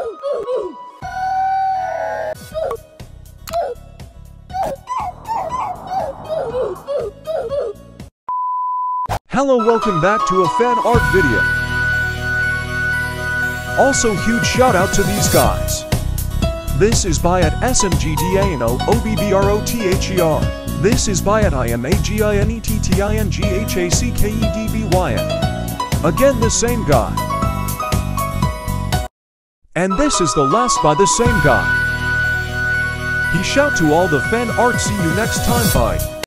Hello, welcome back to a fan art video. Also huge shout out to these guys. This is by at SMGDANO OBBROTHER. This is by at IMAGINETTINGHACKEDBYN. Again the same guy. And this is the last by the same guy. He shout to all the fan art. See you next time, bye.